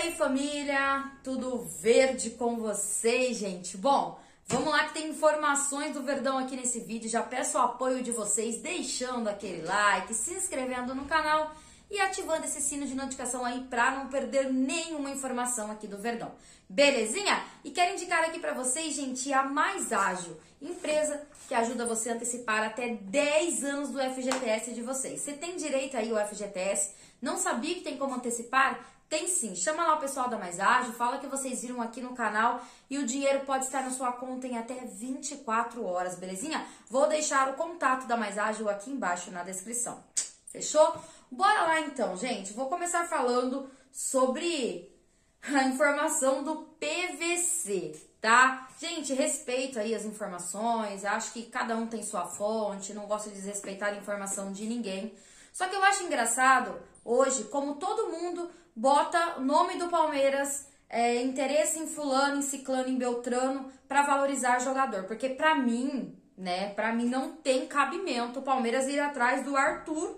aí, família? Tudo verde com vocês, gente? Bom, vamos lá que tem informações do Verdão aqui nesse vídeo. Já peço o apoio de vocês, deixando aquele like, se inscrevendo no canal e ativando esse sino de notificação aí pra não perder nenhuma informação aqui do Verdão. Belezinha? E quero indicar aqui pra vocês, gente, a Mais Ágil, empresa que ajuda você a antecipar até 10 anos do FGTS de vocês. Você tem direito aí ao FGTS? Não sabia que tem como antecipar? Tem sim. Chama lá o pessoal da Mais Ágil, fala que vocês viram aqui no canal e o dinheiro pode estar na sua conta em até 24 horas, belezinha? Vou deixar o contato da Mais Ágil aqui embaixo na descrição. Fechou? Bora lá então, gente. Vou começar falando sobre a informação do PVC, tá? Gente, respeito aí as informações, acho que cada um tem sua fonte, não gosto de desrespeitar a informação de ninguém. Só que eu acho engraçado hoje, como todo mundo bota o nome do Palmeiras, interesse em fulano, em ciclano, em beltrano, pra valorizar jogador. Porque pra mim, né, pra mim não tem cabimento o Palmeiras ir atrás do Arthur,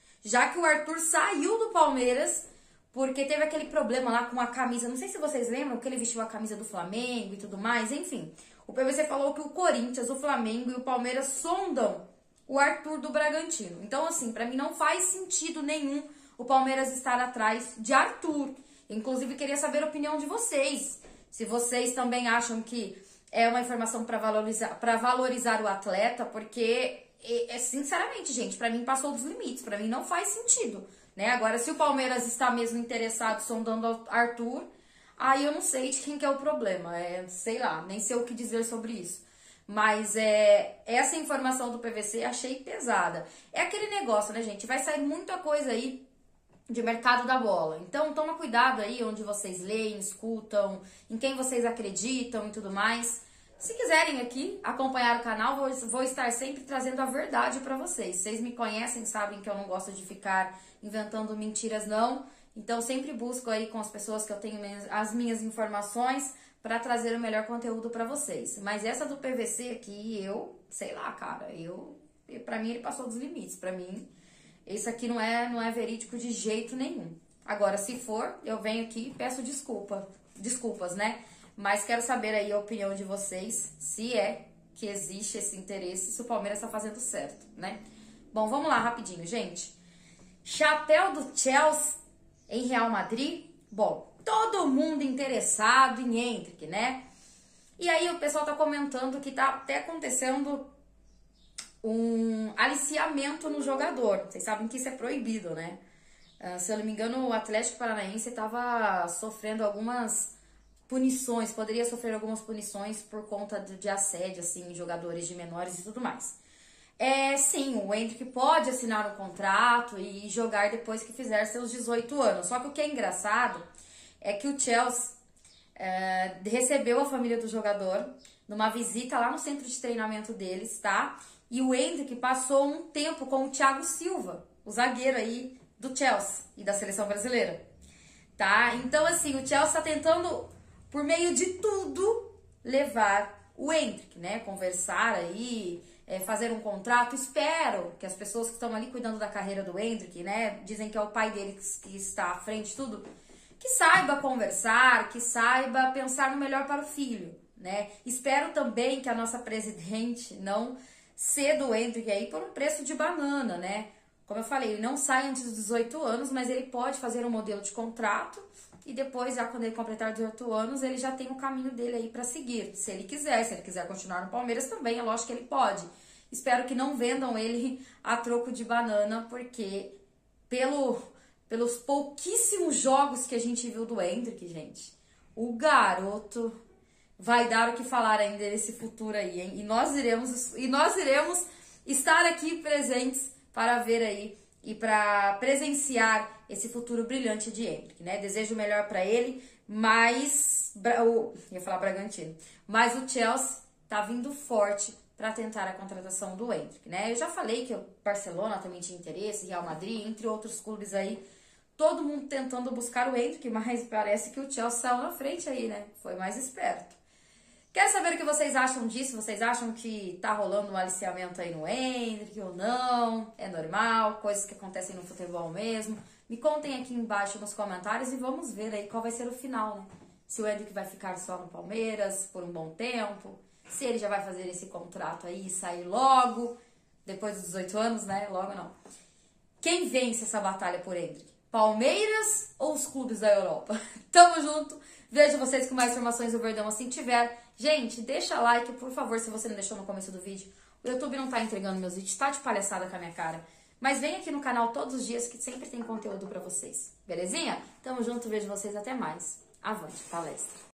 já que o Arthur saiu do Palmeiras porque teve aquele problema lá com a camisa. Não sei se vocês lembram que ele vestiu a camisa do Flamengo e tudo mais. Enfim, o PVC falou que o Corinthians, o Flamengo e o Palmeiras sondam o Arthur do Bragantino. Então, assim, pra mim não faz sentido nenhum o Palmeiras estar atrás de Arthur. Inclusive, queria saber a opinião de vocês. Se vocês também acham que é uma informação para valorizar o atleta, porque, sinceramente, gente, pra mim passou dos limites. Pra mim não faz sentido, né? Agora, se o Palmeiras está mesmo interessado sondando Arthur, aí eu não sei de quem que é o problema. Sei lá, nem sei o que dizer sobre isso. Mas essa informação do PVC achei pesada. É aquele negócio, né, gente? Vai sair muita coisa aí de mercado da bola. Então, toma cuidado aí onde vocês leem, escutam, em quem vocês acreditam e tudo mais. Se quiserem aqui acompanhar o canal, vou estar sempre trazendo a verdade pra vocês. Vocês me conhecem, sabem que eu não gosto de ficar inventando mentiras, não. Então, sempre busco aí com as pessoas que eu tenho as minhas informações para trazer o melhor conteúdo para vocês. Mas essa do PVC aqui, sei lá, cara, para mim ele passou dos limites. Para mim, isso aqui não é verídico de jeito nenhum. Agora, se for, eu venho aqui e peço desculpas, né? Mas quero saber aí a opinião de vocês, se é que existe esse interesse, se o Palmeiras está fazendo certo, né? Bom, vamos lá rapidinho, gente. Chapéu do Chelsea em Real Madrid? Bom, todo mundo interessado em Endrick, né? E aí o pessoal tá comentando que tá até acontecendo um aliciamento no jogador. Vocês sabem que isso é proibido, né? Se eu não me engano, o Atlético Paranaense tava sofrendo algumas punições, poderia sofrer algumas punições por conta de assédio, assim, em jogadores de menores e tudo mais. Sim, o Endrick pode assinar um contrato e jogar depois que fizer seus 18 anos. Só que o que é engraçado é que o Chelsea recebeu a família do jogador numa visita lá no centro de treinamento deles, tá? E o Endrick passou um tempo com o Thiago Silva, o zagueiro aí do Chelsea e da seleção brasileira, tá? Então, assim, o Chelsea tá tentando, por meio de tudo, levar o Endrick, né? Conversar aí, fazer um contrato. Espero que as pessoas que estão ali cuidando da carreira do Endrick, né? Dizem que é o pai dele que está à frente de tudo, que saiba conversar, que saiba pensar no melhor para o filho, né? Espero também que a nossa presidente não ceda o Endrick aí por um preço de banana, né? Como eu falei, ele não sai antes dos 18 anos, mas ele pode fazer um modelo de contrato e depois, já quando ele completar 18 anos, ele já tem o caminho dele aí para seguir. Se ele quiser continuar no Palmeiras também, é lógico que ele pode. Espero que não vendam ele a troco de banana, porque pelos pouquíssimos jogos que a gente viu do Endrick, gente, o garoto vai dar o que falar ainda nesse futuro aí, hein? E nós iremos estar aqui presentes para ver aí e para presenciar esse futuro brilhante de Endrick, né? Desejo o melhor para ele, mas ia falar Bragantino, mas o Chelsea tá vindo forte para tentar a contratação do Endrick, né? Eu já falei que o Barcelona também tinha interesse, Real Madrid, entre outros clubes aí, todo mundo tentando buscar o Endrick, mas parece que o Chelsea saiu na frente aí, né? Foi mais esperto. Quero saber o que vocês acham disso. Vocês acham que tá rolando um aliciamento aí no Endrick ou não? É normal? Coisas que acontecem no futebol mesmo? Me contem aqui embaixo nos comentários e vamos ver aí qual vai ser o final, né? Se o Endrick vai ficar só no Palmeiras por um bom tempo, se ele já vai fazer esse contrato aí e sair logo, depois dos 18 anos, né? Logo não. Quem vence essa batalha por Endrick? Palmeiras ou os clubes da Europa? Tamo junto. Vejo vocês com mais informações do Verdão assim que tiver. Gente, deixa like, por favor, se você não deixou no começo do vídeo. O YouTube não tá entregando meus vídeos, tá de palhaçada com a minha cara. Mas vem aqui no canal todos os dias que sempre tem conteúdo pra vocês. Belezinha? Tamo junto, vejo vocês até mais. Avante, palestra!